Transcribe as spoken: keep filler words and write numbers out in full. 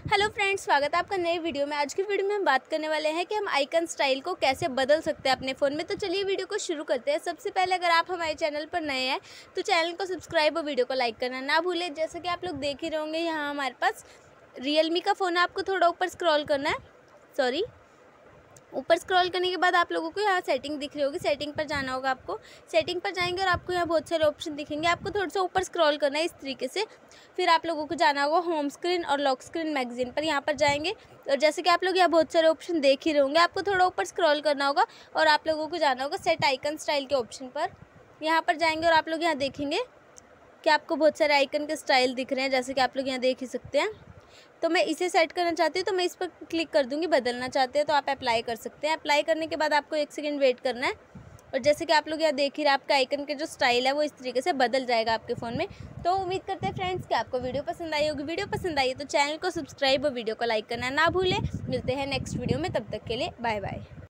Hello friends, स्वागत है आपका नए वीडियो में। आज की वीडियो में हम बात करने वाले हैं कि हम आइकन स्टाइल को कैसे बदल सकते हैं अपने फ़ोन में। तो चलिए वीडियो को शुरू करते हैं। सबसे पहले अगर आप हमारे चैनल पर नए हैं तो चैनल को सब्सक्राइब और वीडियो को लाइक करना ना भूलें। जैसे कि आप लोग देख ही रहे होंगे, यहाँ हमारे पास रियलमी का फ़ोन है। आपको थोड़ा ऊपर स्क्रॉल करना है, सॉरी ऊपर स्क्रॉल करने के बाद आप लोगों को यहाँ सेटिंग दिख रही होगी, सेटिंग पर जाना होगा। आपको सेटिंग पर जाएंगे और आपको यहाँ बहुत सारे ऑप्शन दिखेंगे। आपको थोड़ा सा ऊपर स्क्रॉल करना है इस तरीके से। फिर आप लोगों को जाना होगा होम स्क्रीन और लॉक स्क्रीन मैगजीन पर। यहाँ पर जाएंगे और जैसे कि आप लोग यहाँ बहुत सारे ऑप्शन देख ही रहे होंगे, आपको थोड़ा ऊपर स्क्रॉल करना होगा और आप लोगों को जाना होगा सेट आइकन स्टाइल के ऑप्शन पर। यहाँ पर जाएंगे और आप लोग यहाँ देखेंगे कि आपको बहुत सारे आइकन के स्टाइल दिख रहे हैं, जैसे कि आप लोग यहाँ देख ही सकते हैं। तो मैं इसे सेट करना चाहती हूँ तो मैं इस पर क्लिक कर दूँगी। बदलना चाहते हैं तो आप अप्लाई कर सकते हैं। अप्लाई करने के बाद आपको एक सेकंड वेट करना है और जैसे कि आप लोग यहाँ देख ही रहे, आपका आइकन के जो स्टाइल है वो इस तरीके से बदल जाएगा आपके फ़ोन में। तो उम्मीद करते हैं फ्रेंड्स कि आपको वीडियो पसंद आई होगी। वीडियो पसंद आई है तो चैनल को सब्सक्राइब और वीडियो को लाइक करना ना भूलें। मिलते हैं नेक्स्ट वीडियो में, तब तक के लिए बाय बाय।